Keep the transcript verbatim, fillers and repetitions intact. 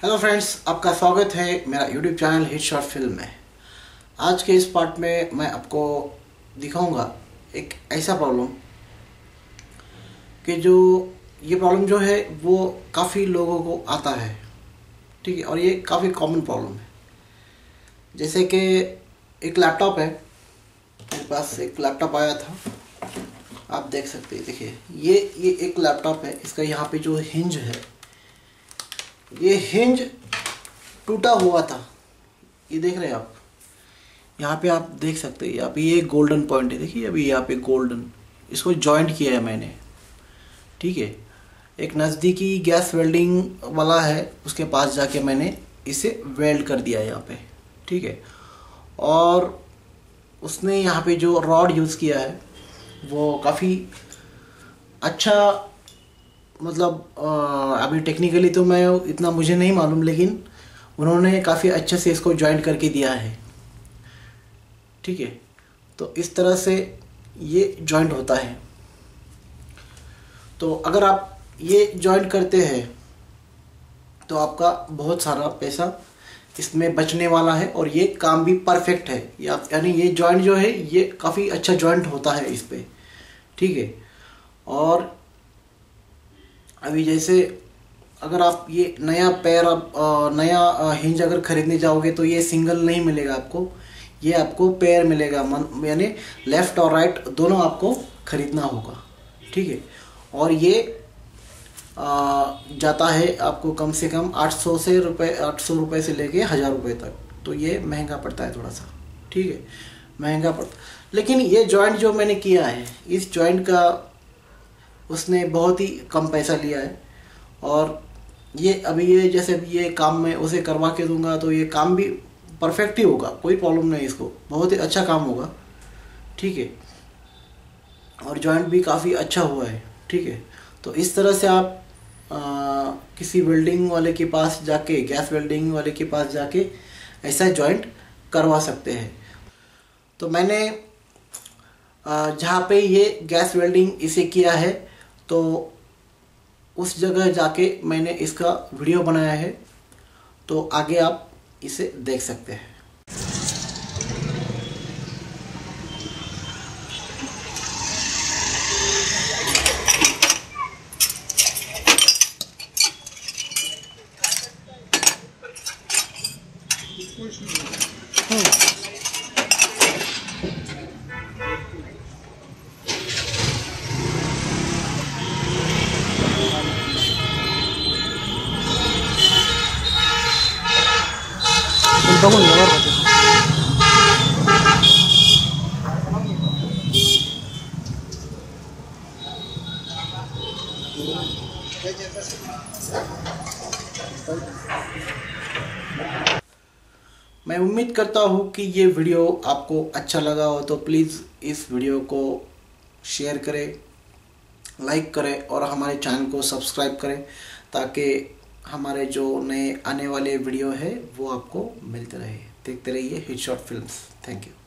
Hello friends, आपका स्वागत है मेरा YouTube channel hit short film में। आज के इस पार्ट में मैं आपको दिखाऊंगा एक ऐसा प्रॉब्लम कि जो ये प्रॉब्लम जो है वो काफ़ी लोगों को आता है, ठीक है, और ये काफ़ी कॉमन प्रॉब्लम है। जैसे कि एक लैपटॉप है, मेरे पास एक लैपटॉप आया था, आप देख सकते हैं। देखिए ये ये एक लैपटॉप है, इसका यहाँ पे जो हिंज है, ये हिंज टूटा हुआ था। ये देख रहे हैं आप, यहाँ पे आप देख सकते हैं। अभी ये गोल्डन पॉइंट है, देखिए अभी यहाँ पे गोल्डन, इसको जॉइंट किया है मैंने, ठीक है। एक नज़दीकी गैस वेल्डिंग वाला है, उसके पास जाके मैंने इसे वेल्ड कर दिया यहाँ पे, ठीक है। और उसने यहाँ पे जो रॉड यूज़ किया है वो काफ़ी अच्छा, मतलब अभी टेक्निकली तो मैं इतना मुझे नहीं मालूम, लेकिन उन्होंने काफ़ी अच्छे से इसको जॉइंट करके दिया है, ठीक है। तो इस तरह से ये जॉइंट होता है। तो अगर आप ये जॉइंट करते हैं तो आपका बहुत सारा पैसा इसमें बचने वाला है, और ये काम भी परफेक्ट है। यानी ये जॉइंट जो है ये काफ़ी अच्छा जॉइंट होता है इस पर, ठीक है। और अभी जैसे अगर आप ये नया पैर नया हिंज अगर खरीदने जाओगे तो ये सिंगल नहीं मिलेगा आपको, ये आपको पैर मिलेगा, यानी लेफ़्ट और राइट दोनों आपको खरीदना होगा, ठीक है। और ये आ, जाता है आपको कम से कम आठ सौ से रुपये आठ सौ रुपये से लेके हज़ार रुपये तक। तो ये महंगा पड़ता है थोड़ा सा, ठीक है, महंगा पड़ता। लेकिन ये जॉइंट जो मैंने किया है, इस जॉइंट का उसने बहुत ही कम पैसा लिया है। और ये अभी ये जैसे ये काम मैं उसे करवा के दूंगा तो ये काम भी परफेक्ट ही होगा, कोई प्रॉब्लम नहीं, इसको बहुत ही अच्छा काम होगा, ठीक है। और जॉइंट भी काफ़ी अच्छा हुआ है, ठीक है। तो इस तरह से आप आ, किसी वेल्डिंग वाले के पास जाके, गैस वेल्डिंग वाले के पास जाके ऐसा जॉइंट करवा सकते हैं। तो मैंने जहाँ पे ये गैस वेल्डिंग इसे किया है तो उस जगह जाके मैंने इसका वीडियो बनाया है, तो आगे आप इसे देख सकते हैं। मैं उम्मीद करता हूँ कि ये वीडियो आपको अच्छा लगा हो, तो प्लीज़ इस वीडियो को शेयर करें, लाइक करें और हमारे चैनल को सब्सक्राइब करें, ताकि हमारे जो नए आने वाले वीडियो है वो आपको मिलते रहे। देखते रहिए hit short films. Thank you.